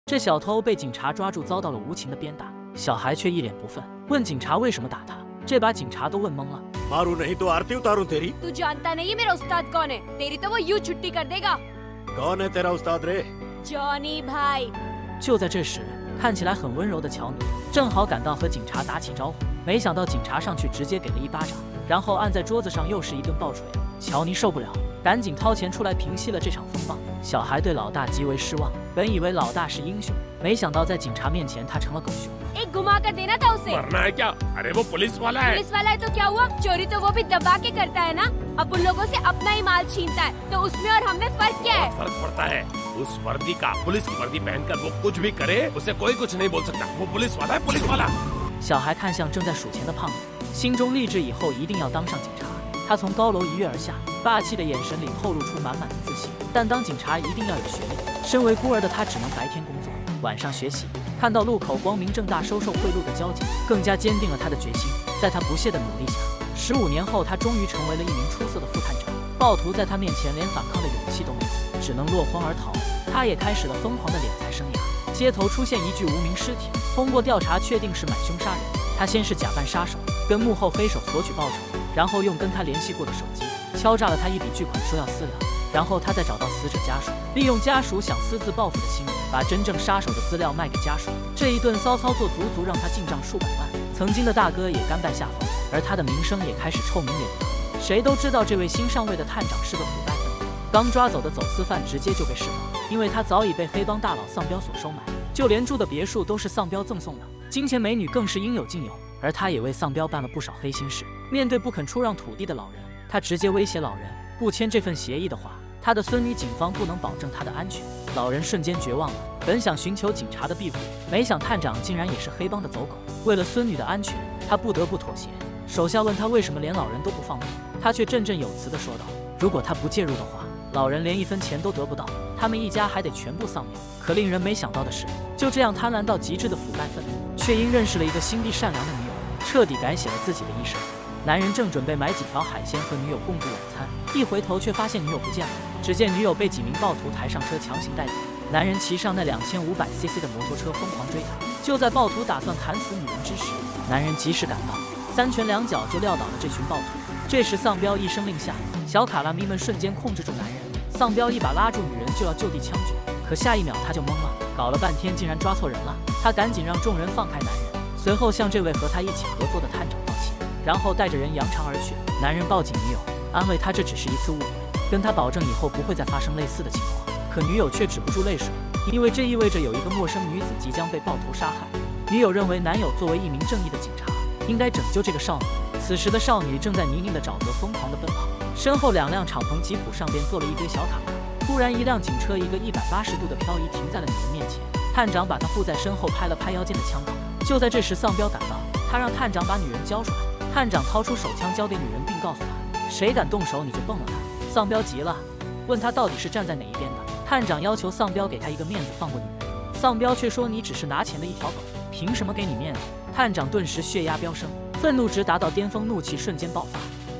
这小偷被警察抓住，遭到了无情的鞭打，小孩却一脸不忿，问警察为什么打他。这把警察都问懵了。 मारूं नहीं तो आरती उतारूं तेरी। तू जानता नहीं है मेरा उस्ताद कौन है? तेरी तो वो यूं छुट्टी कर देगा। कौन है तेरा उस्ताद रे? जॉनी भाई。 就在这时，看起来很温柔的乔尼正好赶到和警察打起招呼，没想到警察上去直接给了一巴掌，然后按在桌子上又是一顿暴锤。乔尼受不了，赶紧掏钱出来平息了这场风暴。小孩对老大极为失望，本以为老大是英雄，没想到在警察面前他成了狗熊。 एक घुमा कर देना था उसे। मरना है क्या? अरे वो पुलिस वाला है। पुलिस वाला है तो क्या हुआ? चोरी तो वो भी दबा के करता है ना। अब उन लोगों से अपना ही माल छीनता है, तो उसमें और हमें फर्क क्या है? फर्क पड़ता है उस वर्दी का। पुलिस की वर्दी पहनकर वो कुछ भी करे, उसे कोई कुछ नहीं बोल सकता। वो पुलिस वाला है, पुलिस वाला। 小孩看向正在数钱的胖子，心中立志以后一定要当上警察。他从高楼一跃而下，霸气的眼神里透露出满满的自信。但当警察一定要有学历，身为孤儿的他只能白天工作，晚上学习。看到路口光明正大收受贿赂的交警，更加坚定了他的决心。在他不懈的努力下，15年后，他终于成为了一名出色的副探长。暴徒在他面前连反抗的勇气都没有，只能落荒而逃。他也开始了疯狂的敛财生涯。街头出现一具无名尸体，通过调查确定是买凶杀人。他先是假扮杀手，跟幕后黑手索取报酬，然后用跟他联系过的手机敲诈了他一笔巨款，说要私了。然后他再找到死者家属，利用家属想私自报复的心理，把真正杀手的资料卖给家属。这一顿骚操作足足让他进账数百万。曾经的大哥也甘拜下风，而他的名声也开始臭名远扬。谁都知道这位新上位的探长是个腐败分子，刚抓走的走私犯直接就被释放，因为他早已被黑帮大佬丧彪所收买，就连住的别墅都是丧彪赠送的，金钱美女更是应有尽有。而他也为丧彪办了不少黑心事。面对不肯出让土地的老人，他直接威胁老人，不签这份协议的话，他的孙女警方不能保证他的安全。老人瞬间绝望了，本想寻求警察的庇护，没想探长竟然也是黑帮的走狗。为了孙女的安全，他不得不妥协。手下问他为什么连老人都不放过，他却振振有词地说道：如果他不介入的话，老人连1分钱都得不到，他们一家还得全部丧命。可令人没想到的是，就这样贪婪到极致的腐败分子，却因认识了一个心地善良的女友，彻底改写了自己的一生。男人正准备买几条海鲜和女友共度晚餐，一回头却发现女友不见了。只见女友被几名暴徒抬上车强行带走，男人骑上那2500cc 的摩托车疯狂追赶。就在暴徒打算砍死女人之时，男人及时赶到，3拳2脚就撂倒了这群暴徒。这时丧彪一声令下，小卡拉咪们瞬间控制住男人，丧彪一把拉住女人就要就地枪决，可下一秒他就懵了，搞了半天竟然抓错人了。他赶紧让众人放开男人，随后向这位和他一起合作的探长道歉，然后带着人扬长而去。男人抱紧女友，安慰她这只是一次误会，跟他保证以后不会再发生类似的情况。可女友却止不住泪水，因为这意味着有一个陌生女子即将被暴徒杀害。女友认为男友作为一名正义的警察，应该拯救这个少女。此时的少女正在泥泞的沼泽疯狂地奔跑，身后2辆敞篷吉普上边坐了一堆小卡拉。突然一辆警车一个180度的漂移停在了女人面前，探长把她护在身后，拍了拍腰间的枪口。就在这时，丧彪赶到，他让探长把女人交出来。探长掏出手枪交给女人，并告诉她，谁敢动手你就崩了他。丧彪急了，问他到底是站在哪一边的。探长要求丧彪给他一个面子，放过女人。丧彪却说，你只是拿钱的一条狗，凭什么给你面子？探长顿时血压飙升，愤怒值达到巅峰，怒气瞬间爆发。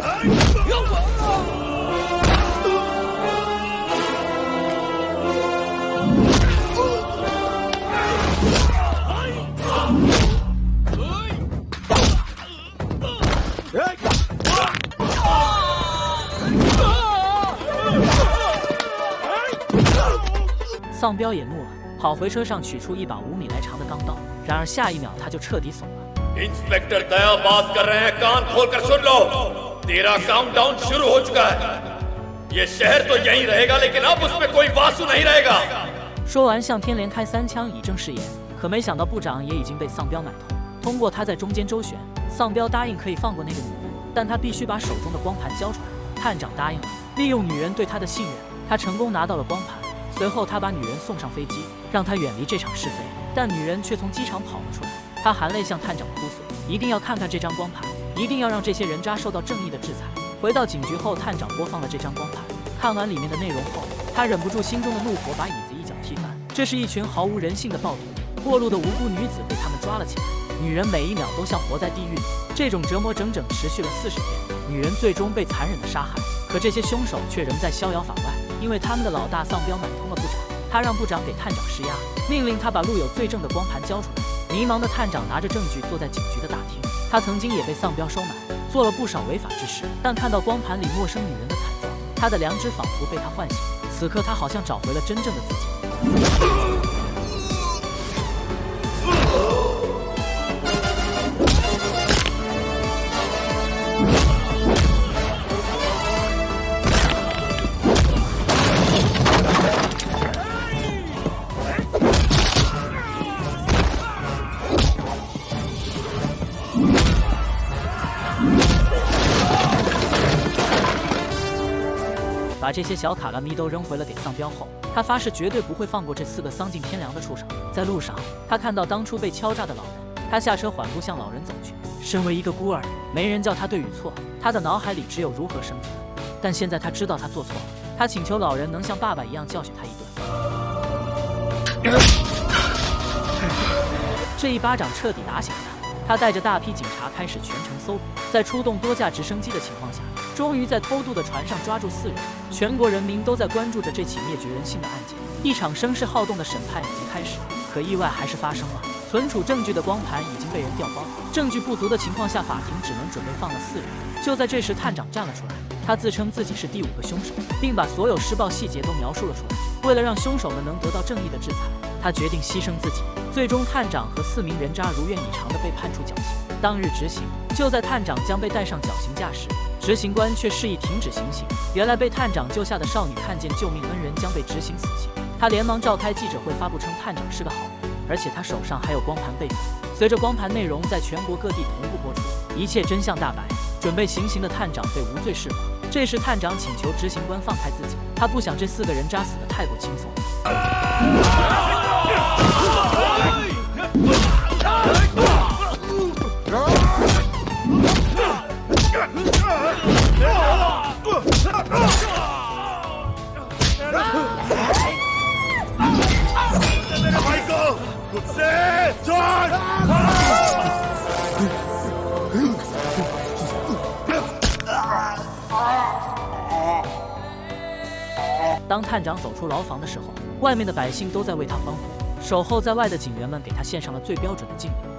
丧彪也怒了，跑回车上取出一把5米来长的钢刀，然而下一秒他就彻底怂了。 इंस्पेक्टर दया बात कर रहे हैं, कान खोलकर सुन लो। तेरा काउंटडाउन शुरू हो चुका है। ये शहर तो यहीं रहेगा, लेकिन अब उसमें कोई वासु नहीं रहेगा। 说完向天连开3枪以正誓言，可没想到部长也已经被丧彪买通。通过他在中间周旋，丧彪答应可以放过那个女人，但他必须把手中的光盘交出来。探长答应了，利用女人对他的信任，他成功拿到了光盘。随后他把女人送上飞机，让她远离这场是非，但女人却从机场跑了出来。她含泪向探长哭诉，一定要看看这张光盘，一定要让这些人渣受到正义的制裁。回到警局后，探长播放了这张光盘，看完里面的内容后，他忍不住心中的怒火，把椅子一脚踢翻。这是一群毫无人性的暴徒，过路的无辜女子被他们抓了起来，女人每一秒都像活在地狱里。这种折磨整整持续了40天，女人最终被残忍的杀害。可这些凶手却仍在逍遥法外，因为他们的老大丧彪买通了部长， 他让部长给探长施压，命令他把录有罪证的光盘交出来。迷茫的探长拿着证据坐在警局的大厅，他曾经也被丧彪收买，做了不少违法之事，但看到光盘里陌生女人的惨状，他的良知仿佛被他唤醒。此刻他好像找回了真正的自己。把这些小卡拉咪都扔回了给丧彪后，他发誓绝对不会放过这4个丧尽天良的畜生。在路上，他看到当初被敲诈的老人，他下车缓步向老人走去。身为一个孤儿，没人叫他对与错，他的脑海里只有如何生存。但现在他知道他做错了，他请求老人能像爸爸一样教训他一顿。这一巴掌彻底打醒了他。他带着大批警察开始全城搜捕，在出动多架直升机的情况下，终于在偷渡的船上抓住4人。全国人民都在关注着这起灭绝人性的案件，一场声势浩动的审判已经开始，可意外还是发生了。存储证据的光盘已经被人调包，证据不足的情况下，法庭只能准备放了4人。就在这时，探长站了出来，他自称自己是第5个凶手，并把所有施暴细节都描述了出来。为了让凶手们能得到正义的制裁，他决定牺牲自己。最终，探长和4名人渣如愿以偿地被判处绞刑。当日执行，就在探长将被带上绞刑架时，执行官却示意停止行刑。原来被探长救下的少女看见救命恩人将被执行死刑，她连忙召开记者会发布称探长是个好人，而且他手上还有光盘备份。随着光盘内容在全国各地同步播出，一切真相大白。准备行刑的探长被无罪释放。这时探长请求执行官放开自己，他不想这4个人渣死得太过轻松。当探长走出牢房的时候，外面的百姓都在为他欢呼，守候在外的警员们给他献上了最标准的敬礼。